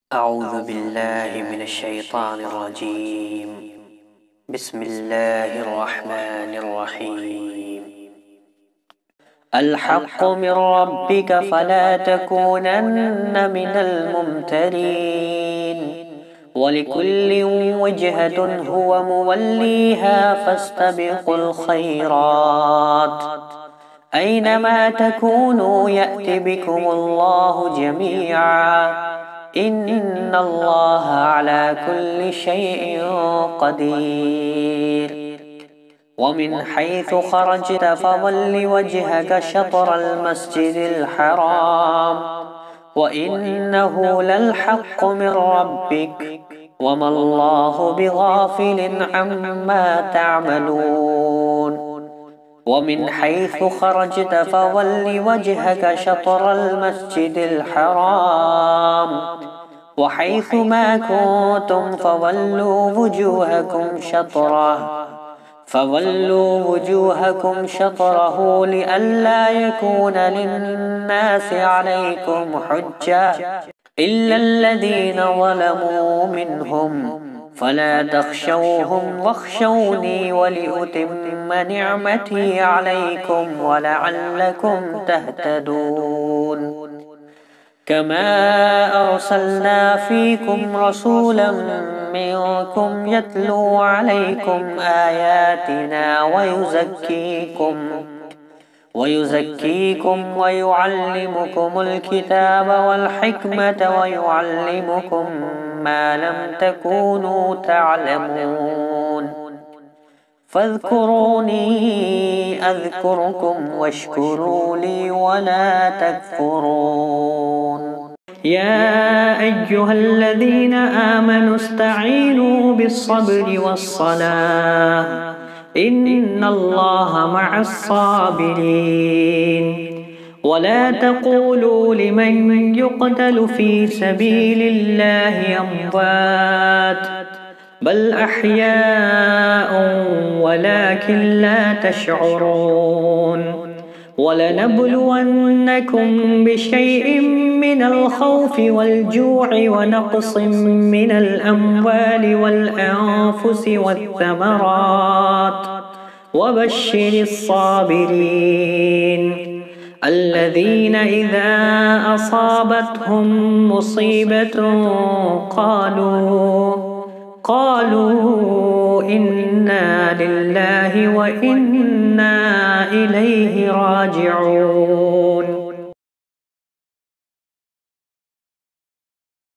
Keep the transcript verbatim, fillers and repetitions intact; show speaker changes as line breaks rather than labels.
أعوذ بالله من الشيطان الرجيم. بسم الله الرحمن الرحيم. الحق من ربك فلا تكونن من الممترين. ولكل وجهة هو موليها فاستبقوا الخيرات أينما تكونوا يأت بكم الله جميعا إن الله على كل شيء قدير. ومن حيث خرجت فول وجهك شطر المسجد الحرام وإنه للحق من ربك وما الله بغافل عما تعملون. ومن حيث خرجت فول وجهك شطر المسجد الحرام وحيث ما كنتم فولوا وجوهكم شطره فولوا وجوهكم شطره لئلا يكون للناس عليكم حجة إلا الذين ظلموا منهم فلا تخشوهم واخشوني ولأتم نعمتي عليكم ولعلكم تهتدون. كما أرسلنا فيكم رسولا منكم يتلو عليكم آياتنا ويزكيكم ويزكيكم ويعلمكم الكتاب والحكمة ويعلمكم ما لم تكونوا تعلمون. فاذكروني أذكركم واشكروا لي ولا تكفرون. يا أيها الذين آمنوا استعينوا بالصبر والصلاة إن الله مع الصابرين. ولا تقولوا لمن يقتل في سبيل الله أموات بل أحياء ولكن لا تشعرون. ولنبلونكم بشيء من الخوف والجوع ونقص من الأموال والأنفس والثمرات وبشر الصابرين الذين إذا أصابتهم مصيبة قالوا قالوا إنا لله وإنا إليه راجعون.